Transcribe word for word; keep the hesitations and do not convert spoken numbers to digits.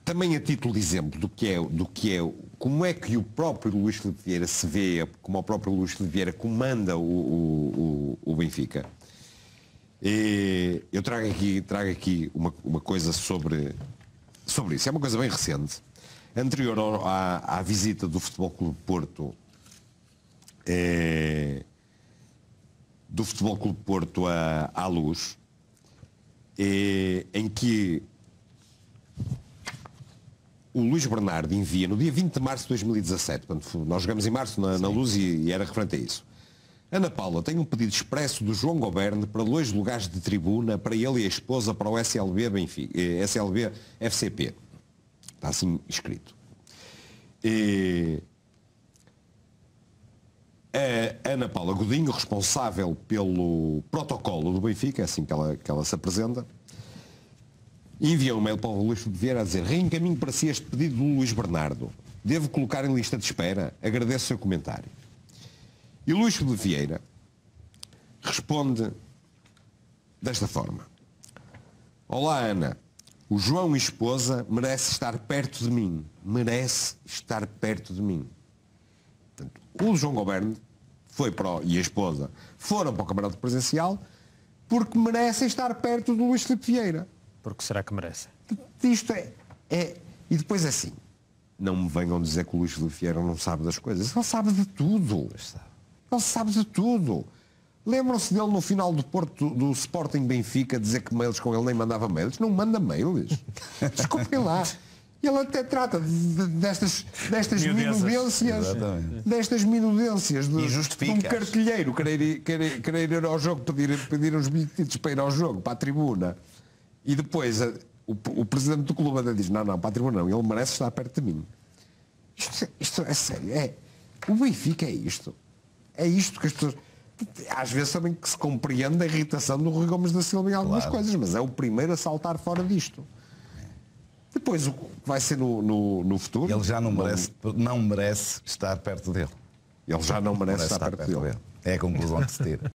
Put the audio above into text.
também a título de exemplo do que é, do que é, como é que o próprio Luís Filipe Vieira se vê, como o próprio Luís Filipe Vieira comanda o, o, o, o Benfica. E eu trago aqui, trago aqui uma, uma coisa sobre, sobre isso. É uma coisa bem recente. Anterior ao, à, à visita do Futebol Clube Porto, é, do Futebol Clube Porto à, à Luz, é, em que o Luís Bernardo envia no dia vinte de março de dois mil e dezassete, portanto, nós jogamos em março na, na Luz e, e era referente a isso. Ana Paula tem um pedido expresso do João Goberne para dois lugares de tribuna para ele e a esposa para o S L B Benfica, S L B F C P. Está assim escrito. E a Ana Paula Godinho, responsável pelo protocolo do Benfica, é assim que ela, que ela se apresenta, envia um mail para o Luís Filipe Vieira a dizer: reencaminho para si este pedido do Luís Bernardo. Devo colocar em lista de espera? Agradeço o seu comentário. E o Luís Filipe Vieira responde desta forma: olá, Ana. O João e esposa merece estar perto de mim. Merece estar perto de mim. Portanto, o João Goberne foi para o, e a esposa foram para o camarote presencial porque merecem estar perto do Luís Filipe Vieira. Porque será que merece? Isto é, é... E depois é assim. Não me venham dizer que o Luís Filipe Vieira não sabe das coisas. Ele sabe de tudo. Ele sabe de tudo. Lembram-se dele no final do Porto, do Sporting Benfica, dizer que mails com ele nem mandava mails? Não manda mails. Desculpem lá. Ele até trata de, de, destas, destas minudências, destas minudências de, de um cartilheiro querer, querer, querer ir ao jogo, pedir, pedir uns bilhetes para ir ao jogo, para a tribuna. E depois a, o, o presidente do clube até diz: não, não, para a tribuna não, ele merece estar perto de mim. Isto, isto é sério. É, o Benfica é isto. É isto que as pessoas... Às vezes sabem que se compreende a irritação do Rui Gomes da Silva em algumas claro. coisas, mas é o primeiro a saltar fora disto. Depois o que vai ser no, no, no futuro... Ele já não merece, não merece estar perto dele. Ele já não merece, merece estar, estar perto, perto dele. dele. É a conclusão que se tira.